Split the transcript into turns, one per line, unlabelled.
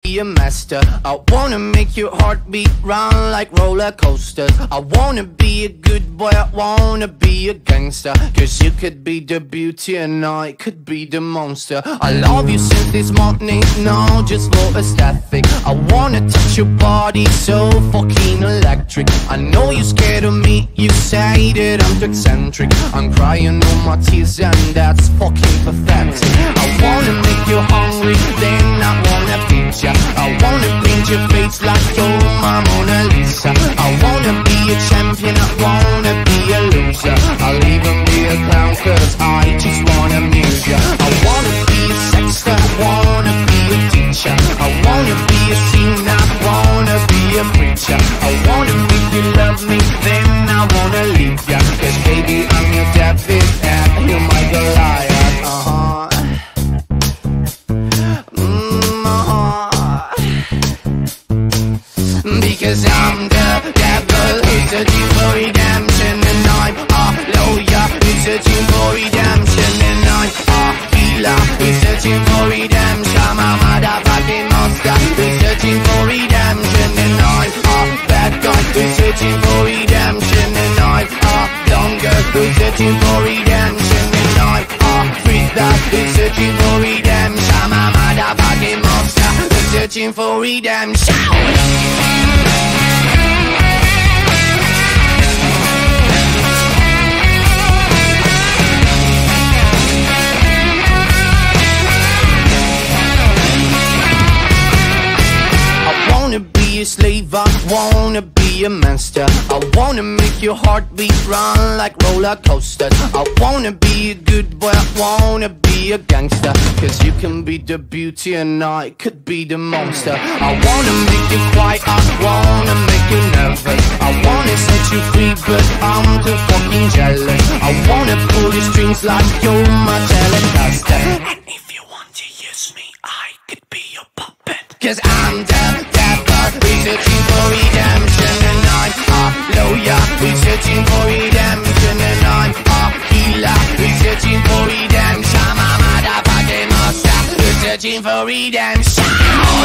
a master. I wanna make your heartbeat run like roller coasters. I wanna be a good boy, I wanna be a gangster. Cause you could be the beauty and I could be the monster. I love you since this morning, no, just for aesthetic. I wanna touch your body so fucking electric. I know you're scared of me, you say that I'm too eccentric. I'm crying all my tears and that's fucking pathetic. I wanna make you hungry, then I wanna feed ya. I wanna paint your face like you're my Mona Lisa. I wanna be a champion, I wanna be a loser. I'll even be a clown cause I just wanna amuse ya. I wanna be a sexter, I wanna be a teacher. I wanna be a singer, I wanna be a preacher. I wanna make you love me, then I wanna leave ya. Cause baby I'm your David and you're my Goliath. Because I'm the devil who's searching for redemption. And I'm a lawyer who's searching for redemption. And I'm a healer who's searching for redemption. I'm a motherfucking monster who's searching for redemption. And I'm a bad guy who's searching for redemption. And I'm a blonde girl who's searching for redemption. And I'm a freestyle who's searching for redemption. I'm a motherfucking monster who's searching for redemption. A slave, I wanna be a master. I wanna make your heartbeat run like roller coasters. I wanna be a good boy, I wanna be a gangster. Cause you can be the beauty and I could be the monster. I wanna make you quiet, I wanna make you nervous. I wanna set you free but I'm too fucking jealous. I wanna pull your strings like you're my telecaster. And if you want to use me, I could be your puppet. Cause I'm the devil, we're searching for redemption. And I'm a lawyer, we're searching for redemption. And I'm a healer, we're searching for redemption. I'm a motherfucking monster, we're searching for redemption.